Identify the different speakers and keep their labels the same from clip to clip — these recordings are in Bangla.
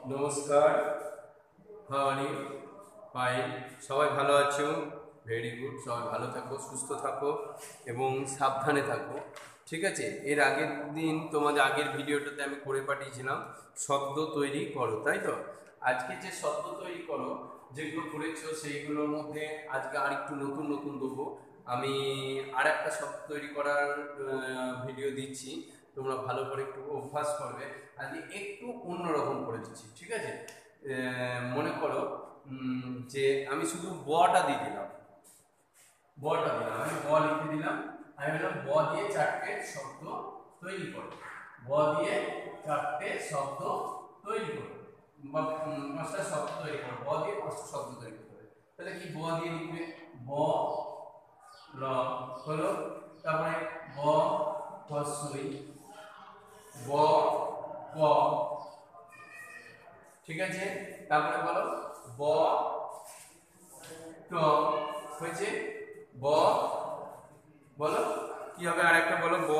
Speaker 1: নমস্কার। How are you? ফাইন। সবাই ভালো আছো? Very good. সবাই ভালো থাকো, সুস্থ থাকো এবং সাবধানে থাকো। ঠিক আছে। এর আগের দিন তোমাদের আগের ভিডিওটাতে আমি করে পাঠিয়েছিলাম শব্দ তৈরি করো, তাই তো? আজকে যে শব্দ তৈরি করো যেগুলো করেছো সেইগুলোর মধ্যে আজকে আর একটু নতুন নতুন দেবো। আমি আর একটা শব্দ তৈরি করার ভিডিও দিচ্ছি, তোমরা ভালো করে একটু অভ্যাস করবে। আজকে একটু অন্যরকম করে দিচ্ছি, ঠিক আছে? মনে করো যে আমি শুধু বটা দিয়ে দিলাম, আমি ব লিখে দিলাম। আমি বললাম ব দিয়ে চারটে শব্দ তৈরি করো, ব দিয়ে চারটে শব্দ তৈরি করো বা পাঁচটা শব্দ তৈরি করো, ব দিয়ে পাঁচটা শব্দ তৈরি করতে হবে। তাহলে কি ব দিয়ে লিখবে? ব ল হলো, তারপরে ব হস্যই, ব ক, ঠিক আছে। তারপরে বলো ব ট হয়েছে, ব বলো কি হবে, আরেকটা বলো ব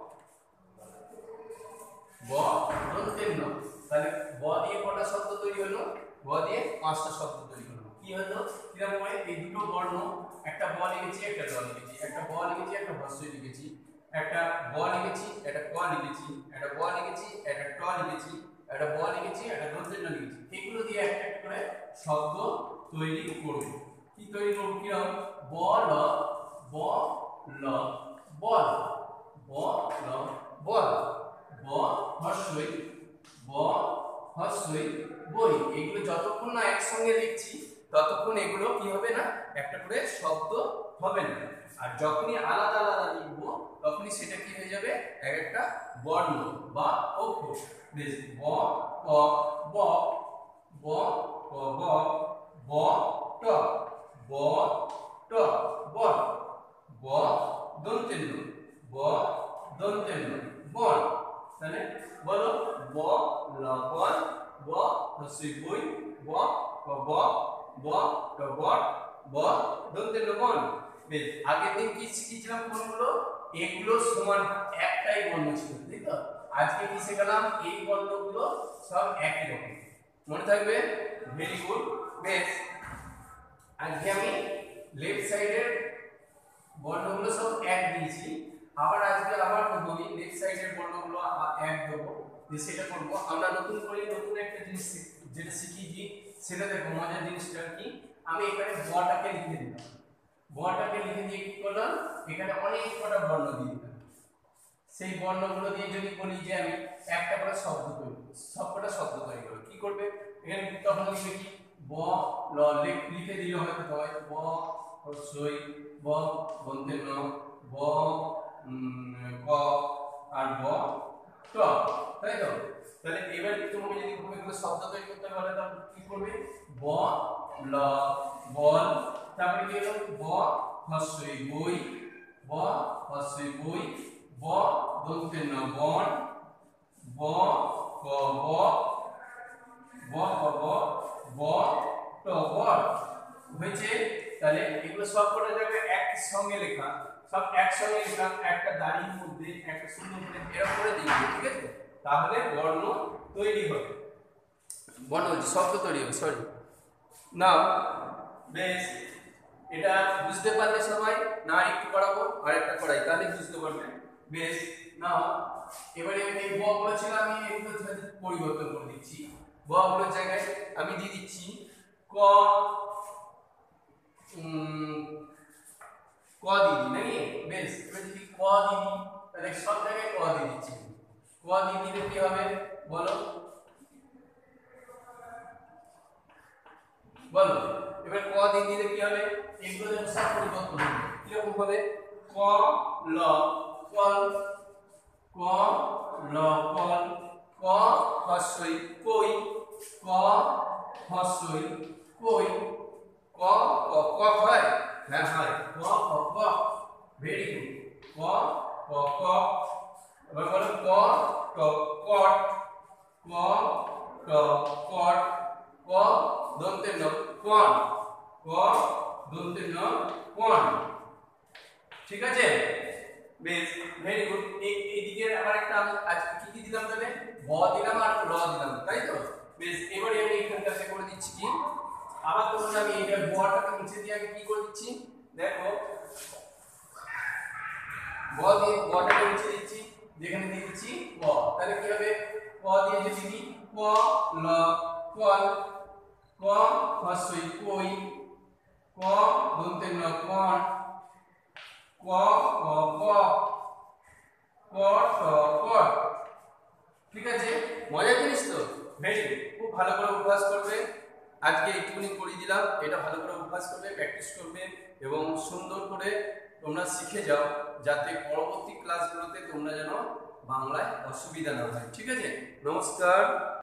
Speaker 1: ব দন্তের ন। তাহলে ব দিয়ে কটা শব্দ তৈরি হলো? ব দিয়ে পাঁচটা শব্দ তৈরি হলো। কি হলো? কিরকম হয়? এই দুটো বর্ণ, একটা ব লিখেছি, একটা ল লিখেছি, একটা ব লিখেছি, একটা হস্যই লিখেছি, একটা ব লিখেছি, একটা ক লিখেছি, একটা ব লিখেছি, একটা ট লিখেছি, একটা ব লিখেছি, একটা দন্তের ন লিখেছি। এগুলো দিয়ে একটা একটা করে শব্দ তৈরি করব। কি তৈরি করব? কিরকম? ব ল, ব ল বল, ব ল বল, ব হস্যই, ব হস্যই বই। এগুলো যতক্ষণ না একসঙ্গে লিখছি ততক্ষণ এগুলো কি হবে না, একটা করে শব্দ হবে না। আর যখনই আলাদা আলাদা লিখবো তখনই সেটা কি হয়ে যাবে, এক একটা বর্ণ বা অক্ষর। বেশ, ব ক ব, ব ক ব, ব ট, ব ট বট, ব দন্তের ন, ব দন্তের ন বন। তাহলে বলো ব ল বল, ব হস্যই বই, ব ক ব, ব ট বট, ব দন্তের ন বন। বেশ, আগের দিন কি শিখেছিলাম কোনগুলো? এগুলো সমান একটাই বর্ণ ছিল, তাই তো? আজকে কি শিখলাম? এই বর্ণগুলো সব একই রকম, মনে থাকবে? Very good. বেশ, আজকে আমি লেফট সাইডের বর্ণগুলো সব এক দিয়েছি, আবার আজকে আবার আমি লেফট সাইডের বর্ণগুলো এক দেবো। সেটা করবো আমরা নতুন করে, নতুন একটা জিনিস যেটা শিখিয়েছি সেটা দেখো। মজার জিনিসটা কি, আমি এখানে বটাকে লিখে দিলাম, বটাকে লিখে দিয়ে কি করলাম, এখানে অনেক কটা বর্ণ দিয়ে দিলাম। সেই বর্ণগুলো দিয়ে যদি বলি যে আমি একটা করে শব্দ তৈরি করব, সবকটা শব্দ তৈরি করব, কি করবে? এখানে তখন লিখবে কি, ব ল লিখে দিলে হয়তো হয় ব হস্যই, ব দন্তের ন, ব ক আর ব ট, তাই তো? তাহলে এবার তোমাকে যদি এগুলো শব্দ তৈরি করতে বলে তখন কি করবে? ব ল বল, তারপরে কি হলো? ব হস্যই বই, ব হস্যই বই, ব দন্তের ন বন, ব ক ব, ব ক ব, ব ট বট হয়েছে। তাহলে এগুলো সব কটা যাবে একসঙ্গে লেখা, সব একসঙ্গে লেখা, একটা দাড়ির মধ্যে একটা সুন্দর করে এরকম করে দিই, ঠিক আছে? তাহলে বর্ণ তৈরি হবে, বর্ণ শব্দ তৈরি হবে, সরি। নাও বেশ, এটা বুঝতে পারলে সবাই? না একটু করাবো, আরেকটা করাই, তাহলে বুঝতে পারবে। বেশ, নাও এবারে এই ব বলেছিলাম, আমি এগুলো পরিবর্তন করে দিচ্ছি। ব গুলোর জায়গায় আমি দিয়ে দিচ্ছি ক, ক দিদি নাকি? বেশ, এবার যদি ক দিদি, তাহলে সব জায়গায় ক দিয়ে দিচ্ছি। ক দিয়ে দিলে কি হবে বলো, বলো এবার ক দিয়ে দিলে কি হবে? এগুলো যেন সব পরিবর্তন হবে। কিরকম হবে? ক ল কল, ক ল কল, ক হস্যই কই, ক হস্যই কই, ক ক ক হয়, হ্যাঁ হয়, ক ক ক, ভেরি গুড, ক ক ক। এবার বলো ক ট কট, ক ট কট, ক দন্তের ন কোন, ক দন্তের ন কোন, ঠিক আছে? বেশ, ভেরি গুড। এইদিকে আবার একটা আমি আজকে কি কি দিলাম? তাহলে ব দিলাম আর ল দিলাম, তাই তো? বেশ, এবার করে দিচ্ছি কি আবার তোমাকে আমি এইটা বটাকে মুছে দিয়ে আগে কি করে দিচ্ছি দেখো বটাকে মুছে দিচ্ছি যেখানে দিয়ে দিচ্ছি ক তাহলে কি হবে ক দিয়ে যদি দিই ক ল কল ক হস্যই কই ক দন্তে ন কণ ক ক ক ক ট কট ঠিক আছে মজা জিনিস তো ভেরি খুব ভালো করে অভ্যাস করবে আজকে একটুখানি করে দিলাম এটা ভালো করে অভ্যাস করবে প্র্যাকটিস করবে এবং সুন্দর করে তোমরা শিখে যাও যাতে পরবর্তী ক্লাসগুলোতে তোমরা যেন বাংলায় অসুবিধা না হয় ঠিক আছে নমস্কার।